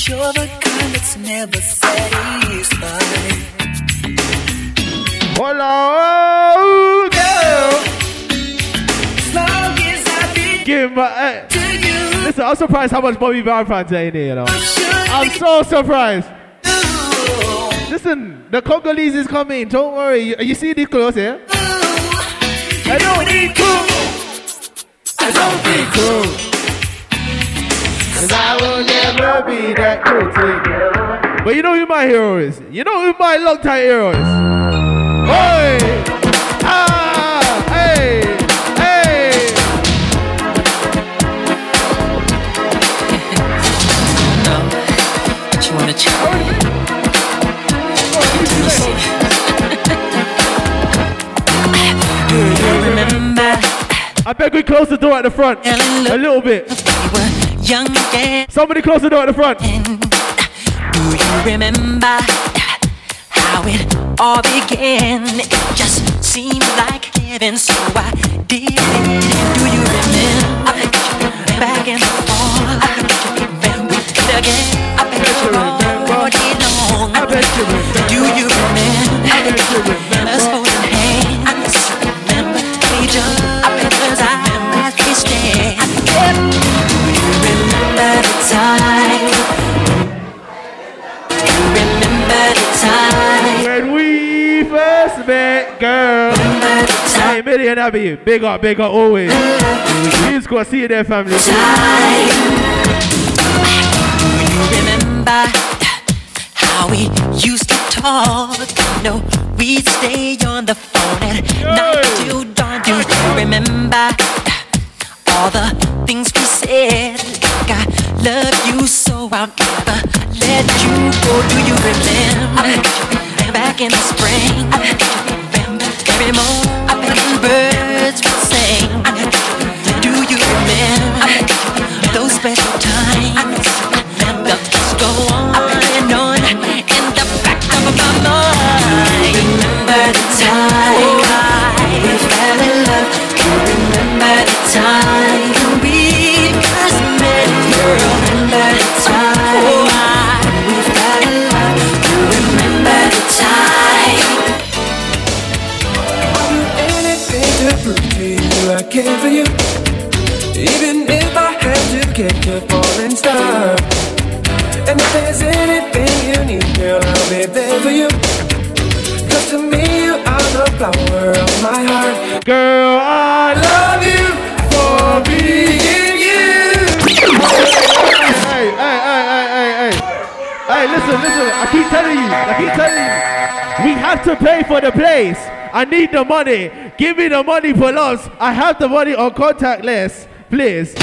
you're the kind that's never satisfied. Hello, girl. As long as I be Give my. to you. Listen, I'm surprised how much Bobby Brown fans are in here, you know. I'm Should so surprised. do. Listen, the Congolese is coming. Don't worry. You see the clothes here? I don't need cool. I don't be cool. Cause I will never be that cool to you. But you know who my hero is? You know who my long-time hero is? Oi! Ah! Hey! Hey! No, but you wanna try? Do you remember? I beg we close the door at the front. A little bit. We were young again. Somebody close the door at the front. Do you remember how it all began? It just seemed like heaven, so I did it. Do you remember back in the fall? I bet you remember again. I bet you remember all day long. I bet you remember. Do you remember? I bet you remember. Us holding hands. I just remember each other. I bet us as we stand. Do you remember the time? Do you remember the time? When we first met, girl. Hey, Million Abbey, big up, always. Please go see their family. Do you remember how we used to talk? No, we'd stay on the phone at night till dawn. Do you remember all the things we said? Like I love you so I'll never let you go. Do you remember back in the spring? Remember every morning birds would sing. Do you remember those special times? The thoughts go on and on in the back of my mind. Remember the time we fell in love. Remember the time we first met, girl. Remember the time we fell in love. Remember the time. I'll do anything to prove to you I care for you. Even if I had to catch a falling star. And if there's anything you need, girl, I'll be there for you. Cause to me you are the flower of my heart. Girl, I love you for being you. Hey, listen. I keep telling you. We have to pay for the place. I need the money. Give me the money for loves. I have the money on contact list, please.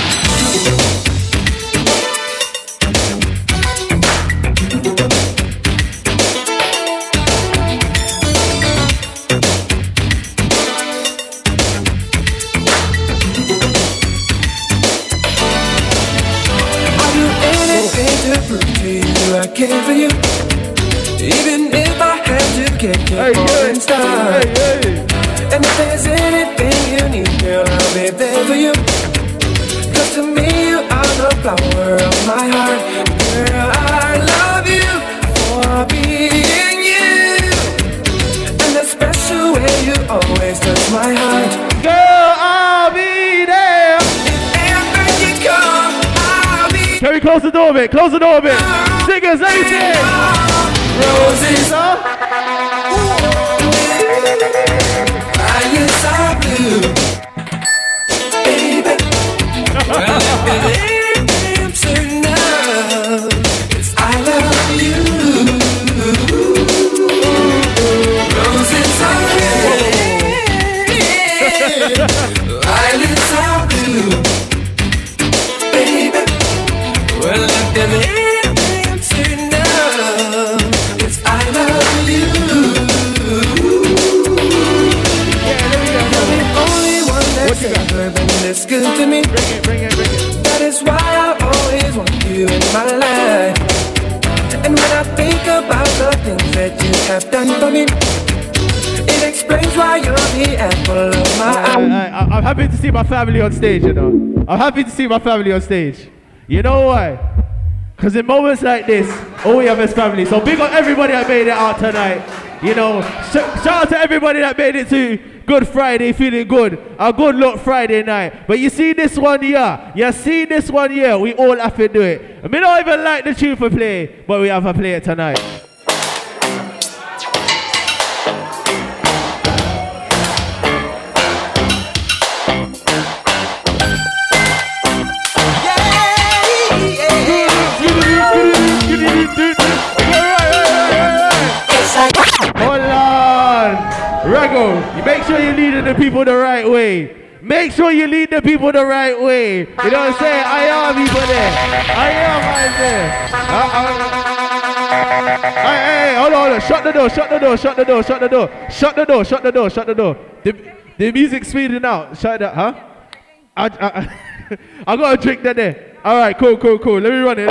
I care for you. Even if I had to catch a falling star. And if there's anything you need, girl, I'll be there for you. Cause to me you are the flower of my heart. Girl, I love you for being you. And the special way you always touch my heart. Girl, I'll be there. If ever you come, I'll be. Can we close the door a bit? Close the door a bit. Singers, ladies. Roses up. Eyes are blue. Baby. Well, I'm certain of. 'Cause I love you. Roses are red. Eyelids are blue. Baby. Well, I'm certain of. 'Cause I love you. You're the only one that's ever been this good to me. Bring it. That is why I always want you in my life. And when I think about the things that you have done for me, it explains why you're the apple of my eye. I'm happy to see my family on stage, you know. I'm happy to see my family on stage. You know why? Because in moments like this, all we have is family. So big up everybody that made it out tonight. You know, shout out to everybody that made it to Good Friday, feeling good. A good luck Friday night. But you see this one here? You see this one here? We all have to do it. I mean, I don't even like the tune for play, but we have to play it tonight. Hold on. Rego, you make sure you're leading the people the right way. Make sure you lead the people the right way. You know what I'm saying? I am people there. I am right there. Hey, hold on. Shut the door, shut the door, shut the door, shut the door. Shut the door, shut the door, shut the door. The music's speeding out. Shut that, huh? I got a drink there. Alright, cool. Let me run it.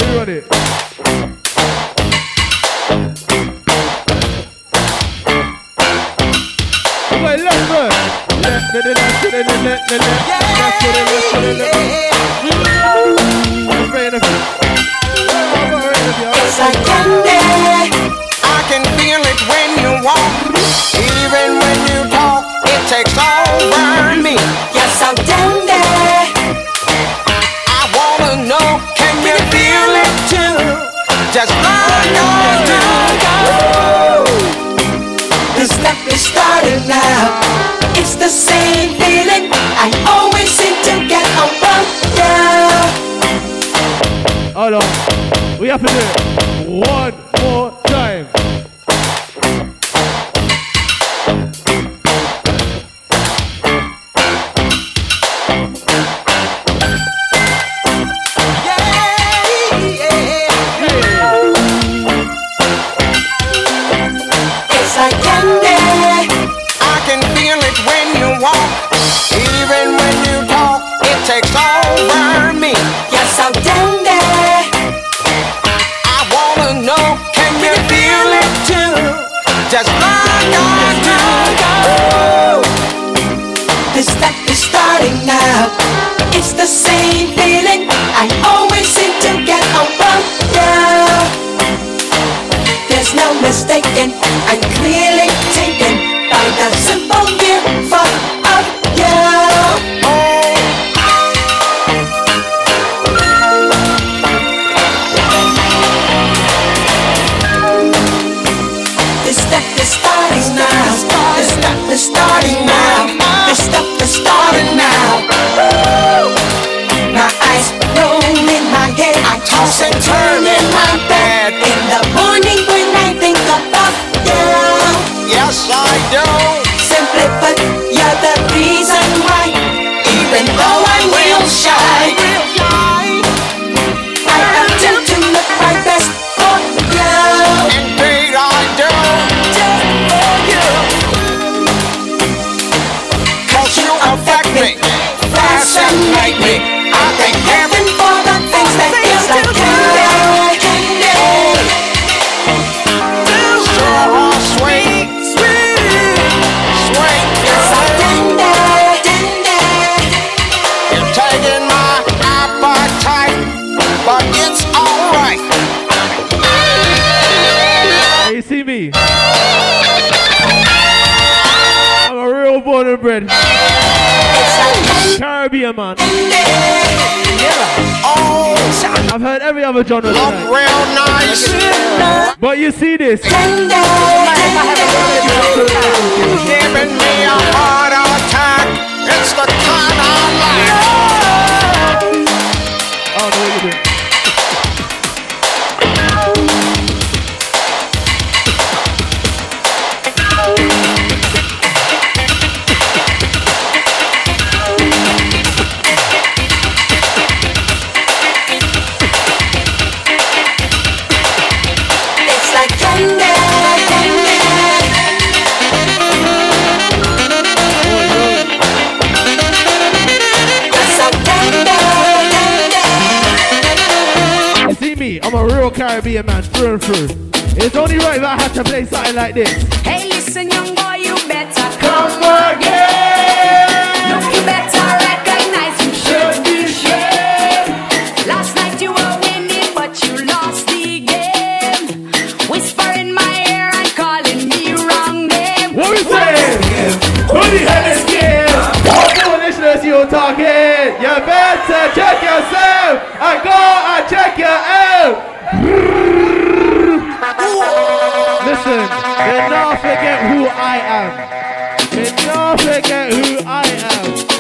Wait, let's go. It's like candy. I can feel it when you walk. Even when you talk, it takes over me. You're so dandy. I wanna know, can you feel it too? Just like I do. This stuff is starting now. It's the same feeling I always seem to get around you. Hold on. We have to do it one more time. It's like candy. I can feel it when you walk. Even when you talk, it takes over me. You're so dandy. I wanna know, can you feel it too? Just like I do. This stuff is starting now. It's the same feeling I always seem to get around you. There's no mistaking, I'm clearly taken by the simple mere thought of you. This stuff is starting now. This stuff is starting now. This stuff is starting now. My eyes roll in my head. I toss and turn in my bed. In the morning when I think about you. Yes, I do. Simply put, you're the reason why. Even though I'm real shy, I attempt to look my best for you. Indeed, I do. Just for you. 'Cause you affect me, fascinate me. I thank heaven For the things that feels like candy. so sweet, sweet. You're so dandy. You're taking my appetite, but it's alright. Hey, you see me? I'm a real born and bred Caribbean man. Oh, I've heard every other genre look tonight. real nice. But you see this? Giving me a heart attack. It's the kind I like. I don't know what you're doing. It's like candy. You're so dandy. You see me? I'm a real Caribbean man, through and through. It's only right that I have to play something like this. Hey, listen, young boy, you better Come again! look, you better recognize you should be ashamed. Last night you were winning, but you lost. Booty head is skin. What foolishness you talking? You better check yourself and go and check your out. Listen, do not forget who I am. Do not forget who I am.